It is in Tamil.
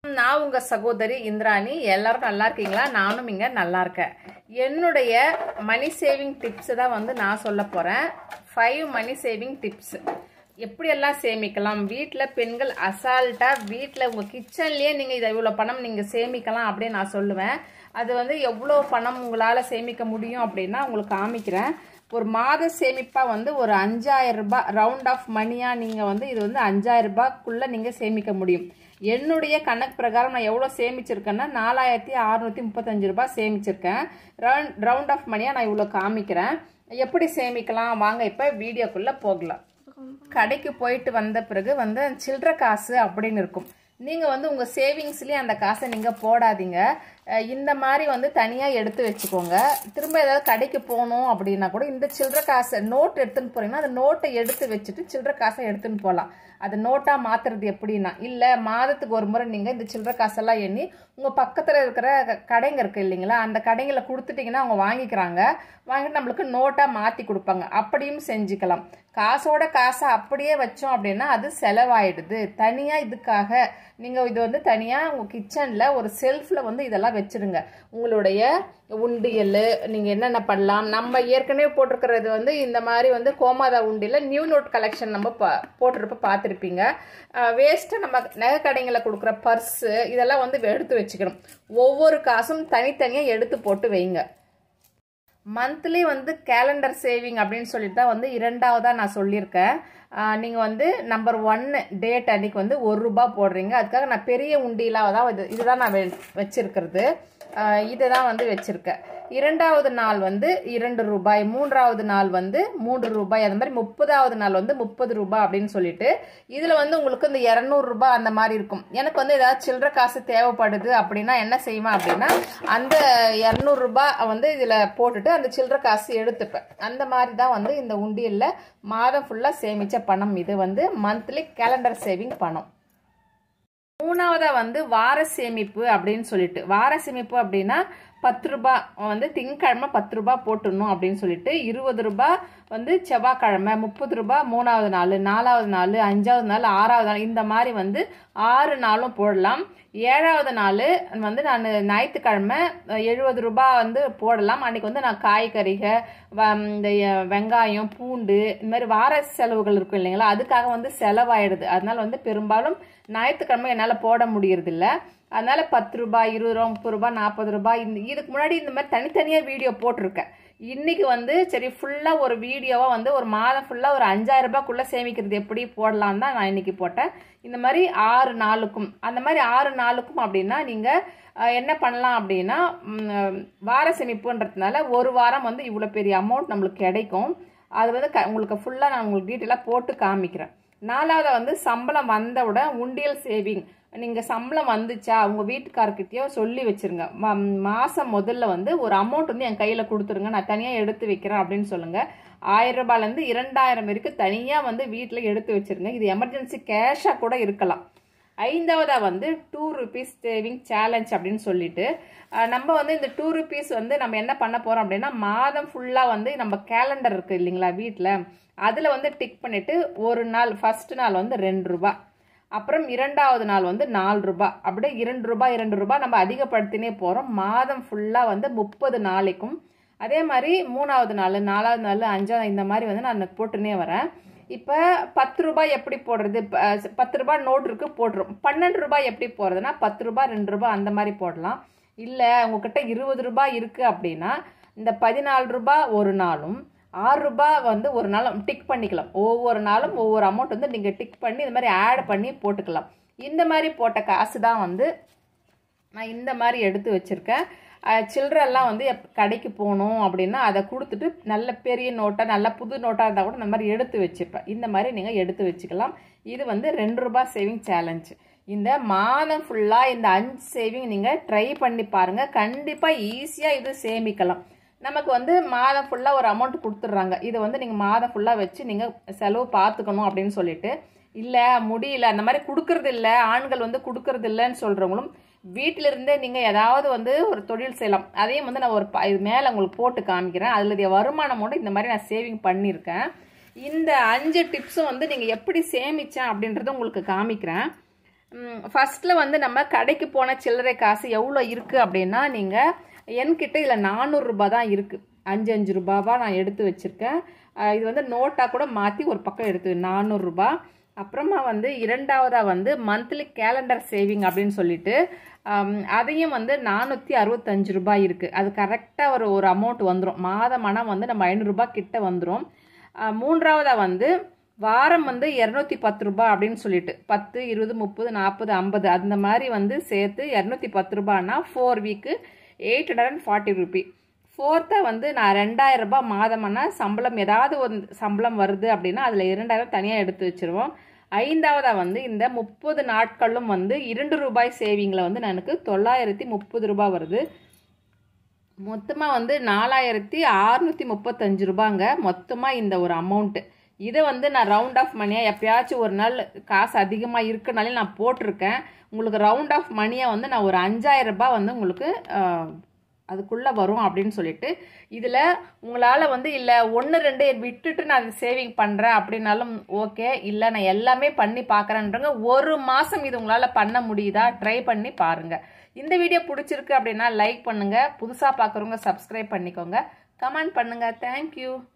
நான் உங்க சகோதரி இந்திராணி. எல்லாரும் நல்லா இருக்கீங்களா? நானும் இங்க நல்லா இருக்கேன். என்னுடைய மணி சேவிங் டிப்ஸ் தான் வந்து நான் சொல்ல போறேன். 5 மணி சேவிங் டிப்ஸ். எப்படியெல்லாம் சேமிக்கலாம், வீட்டில் பெண்கள் அசால்ட்டா வீட்டில் உங்கள் கிச்சன்லேயே நீங்கள் இதை இவ்வளோ பணம் நீங்கள் சேமிக்கலாம் அப்படின்னு நான் சொல்லுவேன். அது வந்து எவ்வளோ பணம் உங்களால் சேமிக்க முடியும் அப்படின்னா உங்களுக்கு காமிக்கிறேன். ஒரு மாத சேமிப்பாக வந்து ஒரு 5000 ரூபாய் ரவுண்ட் ஆஃப் மணியாக நீங்கள் வந்து இது வந்து 5000 ரூபாய்க்குள்ளே நீங்கள் சேமிக்க முடியும். என்னுடைய கணக்கு பிரகாரம் நான் எவ்வளோ சேமிச்சிருக்கேன்னா 4635 ரூபாய் சேமிச்சிருக்கேன். ரவுண்ட் ஆஃப் மணியாக நான் இவ்வளோ காமிக்கிறேன். எப்படி சேமிக்கலாம் வாங்க இப்போ வீடியோக்குள்ளே போகலாம். கடைக்கு போயிட்டு வந்த பிறகு வந்து சில்லறை காசு அப்படின்னு இருக்கும். நீங்கள் வந்து உங்கள் சேவிங்ஸ்லேயே அந்த காசை நீங்கள் போடாதீங்க. இந்த மாதிரி வந்து தனியாக எடுத்து வச்சுக்கோங்க. திரும்ப ஏதாவது கடைக்கு போகணும் அப்படின்னா கூட இந்த சில்லறை காசை நோட் எடுத்துன்னு போகிறீங்கன்னா அந்த நோட்டை எடுத்து வச்சுட்டு சில்லறை காசை எடுத்துன்னு போகலாம். அது நோட்டாக மாற்றுறது எப்படின்னா, இல்லை மாதத்துக்கு ஒரு முறை நீங்கள் இந்த சில்லறை காசெல்லாம் எண்ணி உங்கள் பக்கத்தில் இருக்கிற கடைங்க இருக்குது இல்லைங்களா, அந்த கடைங்களை கொடுத்துட்டிங்கன்னா அவங்க வாங்கிக்கிறாங்க. வாங்கிட்டு நம்மளுக்கு நோட்டாக மாற்றி கொடுப்பாங்க. அப்படியும் செஞ்சுக்கலாம். காசோட காசை அப்படியே வச்சோம் அப்படின்னா அது செலவாயிடுது. தனியாக இதுக்காக நீங்கள் இது வந்து தனியாக உங்கள் கிச்சனில் ஒரு செல்ஃபில் வந்து இதெல்லாம் வச்சுருங்க. உங்களுடைய உண்டியல் நீங்கள் என்னென்ன பண்ணலாம். நம்ம ஏற்கனவே போட்டிருக்கிறது வந்து இந்த மாதிரி வந்து கோமாதா உண்டியில் நியூ நோட் கலெக்ஷன் நம்ம போட்டிருப்ப பார்த்துருப்பீங்க. வேஸ்ட்டாக நம்ம நகை கடைங்களை கொடுக்குற பர்ஸு இதெல்லாம் வந்து எடுத்து வச்சுக்கணும். ஒவ்வொரு காசும் தனித்தனியாக எடுத்து போட்டு வைங்க. மந்த்லி வந்து கேலண்டர் சேவிங் அப்படின்னு சொல்லிட்டு தான் வந்து 2வதாக நான் சொல்லியிருக்கேன். நீங்கள் வந்து நம்பர் 1 டேட் அன்றைக்கி வந்து ₹1 போடுறீங்க. அதுக்காக நான் பெரிய உண்டியலாக தான் இதுதான் நான் வச்சுருக்கிறது. இதை தான் வந்து வச்சுருக்கேன். 2வது நாள் வந்து ₹2, 3வது நாள் வந்து ₹3, அந்த மாதிரி 30வது நாள் வந்து ₹30 அப்படின்னு சொல்லிட்டு இதில் வந்து உங்களுக்கு இந்த ₹200 அந்த மாதிரி இருக்கும். எனக்கு வந்து ஏதாவது சில்லறை காசு தேவைப்படுது அப்படின்னா என்ன செய்வேன் அப்படின்னா அந்த ₹200 வந்து இதில் போட்டுட்டு அந்த சில்லறை காசு எடுத்துப்பேன். அந்த மாதிரி தான் வந்து இந்த உண்டியலில் மாதம் ஃபுல்லாக சேமித்த பணம். இது வந்து மந்த்லி கேலண்டர் சேவிங் பணம். 3வதா வந்து வார சேமிப்பு அப்படின்னு சொல்லிட்டு, வார சேமிப்பு அப்படின்னா ₹10 வந்து திங்கக்கிழமை ₹10 போட்டுடணும் அப்படின்னு சொல்லிட்டு, ₹20 வந்து செவ்வாய்க்கிழமை, ₹30 3வது நாள், 4வது நாள், 5வது நாள், 6வது நாள், இந்த மாதிரி வந்து 6 நாளும் போடலாம். 7வது நாள் வந்து நான் ஞாயிற்றுக்கிழமை ₹70 வந்து போடலாம். அன்றைக்கி வந்து நான் காய்கறிகள், இந்த வெங்காயம், பூண்டு இந்த மாதிரி வார செலவுகள் இருக்கும் இல்லைங்களா, அதுக்காக வந்து செலவாயிடுது. அதனால வந்து பெரும்பாலும் ஞாயிற்றுக்கிழமை என்னால் போட முடியறதில்ல. அதனால ₹10, ₹20, ₹30, ₹40 இதுக்கு முன்னாடி இந்த மாதிரி தனித்தனியாக வீடியோ போட்டிருக்கேன். இன்னைக்கு வந்து சரி ஃபுல்லாக ஒரு வீடியோவாக வந்து ஒரு மாதம் ஃபுல்லாக ஒரு ₹5000 சேமிக்கிறது எப்படி போடலாம் தான் நான் இன்னைக்கு போட்டேன். இந்த மாதிரி 6 நாளுக்கும் அந்த மாதிரி 6 நாளுக்கும் அப்படின்னா நீங்கள் என்ன பண்ணலாம் அப்படின்னா வார சேமிப்புன்றதுனால ஒரு வாரம் வந்து இவ்வளோ பெரிய அமௌண்ட் நம்மளுக்கு கிடைக்கும். அது வந்து உங்களுக்கு ஃபுல்லாக நான் உங்களுக்கு டீட்டெயிலாக போட்டு காமிக்கிறேன். 4வது வந்து சம்பளம் வந்தவுடன் உண்டியல் சேவிங். நீங்கள் சம்பளம் வந்துச்சா உங்கள் வீட்டுக்காரர்கிட்டயோ சொல்லி வச்சுருங்க. மாதம் முதல்ல வந்து ஒரு அமௌண்ட் வந்து என் கையில் கொடுத்துருங்க, நான் தனியாக எடுத்து வைக்கிறேன் அப்படின்னு சொல்லுங்கள். ₹1000 2000 வரைக்கும் தனியாக வந்து வீட்டில் எடுத்து வச்சுருங்க. இது எமர்ஜென்சி கேஷாக கூட இருக்கலாம். 5வதா வந்து ₹2 சேவிங் சேலஞ்ச் அப்படின்னு சொல்லிட்டு நம்ம வந்து இந்த ₹2 வந்து நம்ம என்ன பண்ண போகிறோம் அப்படின்னா மாதம் ஃபுல்லாக வந்து நம்ம கேலண்டர் இருக்குது இல்லைங்களா வீட்டில், அதில் வந்து டிக் பண்ணிவிட்டு ஒரு நாள் ஃபஸ்ட்டு நாள் வந்து ₹2, அப்புறம் 2வது நாள் வந்து ₹4, அப்படியே ₹2 நம்ம அதிகப்படுத்தினே போகிறோம். மாதம் ஃபுல்லாக வந்து 30 நாளைக்கும். அதே மாதிரி 3வது நாள், 4வது நாள், 5வது இந்த மாதிரி வந்து நான் போட்டுனே வரேன். இப்போ ₹10 எப்படி போடுறது? ₹10 நோட் இருக்கு போடுறோம். ₹12 எப்படி போடுறதுன்னா ₹10, ₹2 அந்த மாதிரி போடலாம். இல்லை உங்ககிட்ட ₹20 இருக்குது அப்படின்னா இந்த ₹14 ஒரு நாளும் ₹6 வந்து ஒரு நாள் டிக் பண்ணிக்கலாம். ஒவ்வொரு நாளும் ஒவ்வொரு அமௌண்ட் வந்து நீங்கள் டிக் பண்ணி இந்த மாதிரி ஆட் பண்ணி போட்டுக்கலாம். இந்த மாதிரி போட்ட காசு தான் வந்து நான் இந்த மாதிரி எடுத்து வச்சுருக்கேன். சில்லறெல்லாம் வந்து கடைக்கு போகணும் அப்படின்னா அதை கொடுத்துட்டு நல்ல பெரிய நோட்டாக நல்ல புது நோட்டாக இருந்தால் கூட இந்த மாதிரி எடுத்து வச்சுப்பேன். இந்த மாதிரி நீங்கள் எடுத்து வச்சுக்கலாம். இது வந்து ₹2 சேவிங் சேலஞ்ச். இந்த மாதம் ஃபுல்லாக இந்த 5 சேவிங் நீங்கள் ட்ரை பண்ணி பாருங்கள். கண்டிப்பாக ஈஸியாக இது சேமிக்கலாம். நமக்கு வந்து மாதம் ஃபுல்லாக ஒரு அமௌண்ட் கொடுத்துட்றாங்க. இதை வந்து நீங்கள் மாதம் ஃபுல்லாக வச்சு நீங்கள் செலவு பார்த்துக்கணும் அப்படின்னு சொல்லிட்டு இல்லை முடியல அந்த மாதிரி கொடுக்கறது இல்லை, ஆண்கள் வந்து கொடுக்கறது இல்லைன்னு சொல்கிறவங்களும் வீட்டிலிருந்தே நீங்கள் ஏதாவது வந்து ஒரு தொழில் செய்யலாம். அதையும் வந்து நான் ஒரு இது மேலே உங்களுக்கு போட்டு காமிக்கிறேன். அதில் வருமானமோடு இந்த மாதிரி நான் சேவிங் பண்ணியிருக்கேன். இந்த 5 டிப்ஸும் வந்து நீங்கள் எப்படி சேமித்தேன் அப்படின்றத உங்களுக்கு காமிக்கிறேன். ஃபர்ஸ்ட்டில் வந்து நம்ம கடைக்கு போன சில்லறை காசு எவ்வளோ இருக்குது அப்படின்னா நீங்கள் என்கிட்ட இதில் 400 ரூபாய் தான் இருக்குது. 5 ரூபாவா நான் எடுத்து வச்சுருக்கேன். இது வந்து நோட்டாக கூட மாற்றி ஒரு பக்கம் எடுத்து 400 ரூபாய். அப்புறமா வந்து இரண்டாவதாக வந்து மந்த்லி கேலண்டர் சேவிங் அப்படின்னு சொல்லிட்டு அதையும் வந்து 465 ரூபாய் இருக்குது. அது கரெக்டாக ஒரு அமௌண்ட் வந்துடும். மாதமானால் வந்து நம்ம 500 ரூபாய் கிட்ட வந்துடும். மூன்றாவதாக வந்து வாரம் வந்து 210 ரூபாய் அப்படின்னு சொல்லிட்டு 10, 20, 30, 40, 50 அந்த மாதிரி வந்து சேர்த்து 210 ரூபாய்னா 4 வீக்கு 840 ரூபி. ஃபோர்த்தாக வந்து நான் 2000 ரூபாய் மாதமானா சம்பளம் ஏதாவது ஒரு சம்பளம் வருது அப்படின்னா அதில் 2000 தனியாக எடுத்து வச்சுருவோம். ஐந்தாவதாக வந்து இந்த 30 நாட்களும் வந்து 2 ரூபாய் சேவிங்கில் வந்து எனக்கு 930 ரூபாய் வருது. மொத்தமாக வந்து 4635 ரூபாங்க மொத்தமாக இந்த ஒரு அமௌண்ட்டு. இதை வந்து நான் ரவுண்ட் ஆஃப் மணியாக எப்பயாச்சும் ஒரு நாள் காசு அதிகமாக இருக்குனாலே நான் போட்டிருக்கேன். உங்களுக்கு ரவுண்ட் ஆஃப் மணியாக வந்து நான் ஒரு 5000 ரூபாய் வந்து உங்களுக்கு அதுக்குள்ளே வரும் அப்படின்னு சொல்லிட்டு இதில் உங்களால் வந்து இல்லை 1-2 விட்டுட்டு நான் சேவிங் பண்ணுறேன் அப்படின்னாலும் ஓகே, இல்லை நான் எல்லாமே பண்ணி பார்க்குறேன்றங்க. ஒரு மாதம் இது உங்களால் பண்ண முடியுதா ட்ரை பண்ணி பாருங்கள். இந்த வீடியோ பிடிச்சிருக்கு அப்படின்னா லைக் பண்ணுங்கள். புதுசாக பார்க்குறவங்க சப்ஸ்கிரைப் பண்ணிக்கோங்க. கமெண்ட் பண்ணுங்கள். தேங்க்யூ.